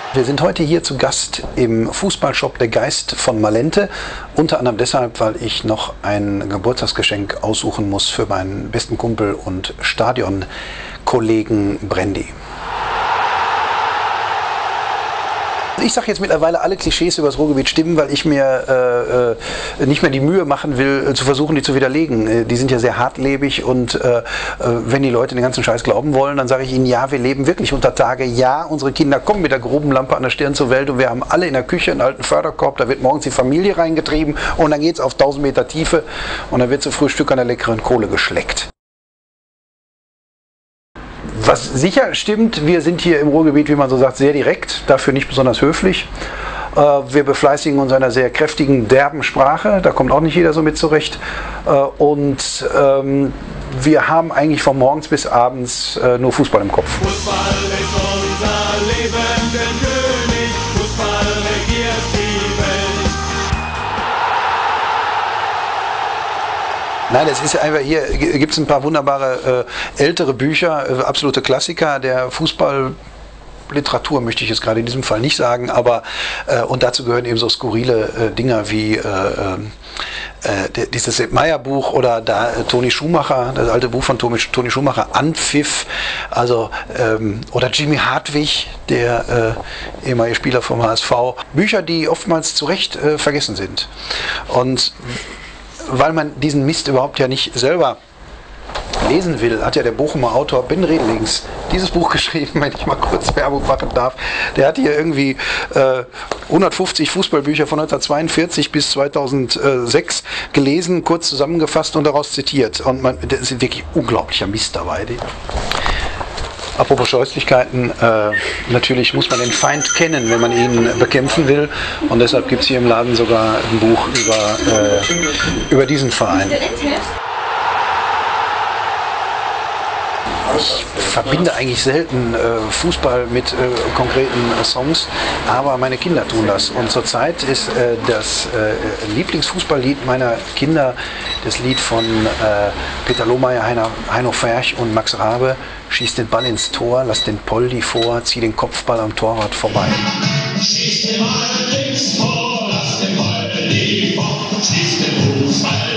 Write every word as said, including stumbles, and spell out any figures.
Wir sind heute hier zu Gast im Fußballshop Der Geist von Malente. Unter anderem deshalb, weil ich noch ein Geburtstagsgeschenk aussuchen muss für meinen besten Kumpel und Stadionkollegen Brandy. Ich sage jetzt mittlerweile, alle Klischees über das Ruhrgebiet stimmen, weil ich mir äh, nicht mehr die Mühe machen will, äh, zu versuchen, die zu widerlegen. Äh, die sind ja sehr hartlebig und äh, wenn die Leute den ganzen Scheiß glauben wollen, dann sage ich ihnen, ja, wir leben wirklich unter Tage. Ja, unsere Kinder kommen mit der Grubenlampe an der Stirn zur Welt und wir haben alle in der Küche einen alten Förderkorb, da wird morgens die Familie reingetrieben und dann geht es auf tausend Meter Tiefe und dann wird zu Frühstück an der leckeren Kohle geschleckt. Was sicher stimmt, wir sind hier im Ruhrgebiet, wie man so sagt, sehr direkt, dafür nicht besonders höflich. Wir befleißigen uns einer sehr kräftigen, derben Sprache, da kommt auch nicht jeder so mit zurecht. Und ähm, wir haben eigentlich von morgens bis abends äh, nur Fußball im Kopf. Fußball ist unser Leben, denn König, Fußball regiert die Welt. Nein, es ist einfach, hier gibt es ein paar wunderbare äh, ältere Bücher, äh, absolute Klassiker der Fußballliteratur, möchte ich jetzt gerade in diesem Fall nicht sagen, aber äh, und dazu gehören eben so skurrile äh, Dinger wie äh, äh, dieses Sepp Maier Buch oder da äh, Toni Schumacher, das alte Buch von Toni, Toni Schumacher, Anpfiff, also ähm, oder Jimmy Hartwig, der äh, ehemalige Spieler vom H S V. Bücher, die oftmals zu Recht äh, vergessen sind. Und weil man diesen Mist überhaupt ja nicht selber lesen will, hat ja der Bochumer Autor Ben Redlings dieses Buch geschrieben, wenn ich mal kurz Werbung machen darf. Der hat hier irgendwie äh, hundertfünfzig Fußballbücher von neunzehnhundertzweiundvierzig bis zweitausendsechs gelesen, kurz zusammengefasst und daraus zitiert. Und man, da ist wirklich unglaublicher Mist dabei. Apropos Scheußlichkeiten, äh, natürlich muss man den Feind kennen, wenn man ihn bekämpfen will. Und deshalb gibt es hier im Laden sogar ein Buch über, äh, über diesen Verein. Ich verbinde eigentlich selten äh, Fußball mit äh, konkreten äh, Songs, aber meine Kinder tun das. Und zurzeit ist äh, das äh, Lieblingsfußballlied meiner Kinder das Lied von äh, Peter Lohmeier, Heino, Heino Ferch und Max Rabe. Schieß den Ball ins Tor, lass den Poldi vor, zieh den Kopfball am Torwart vorbei. Schieß den Ball ins Tor, lass den Poldi vor, schieß den Fußball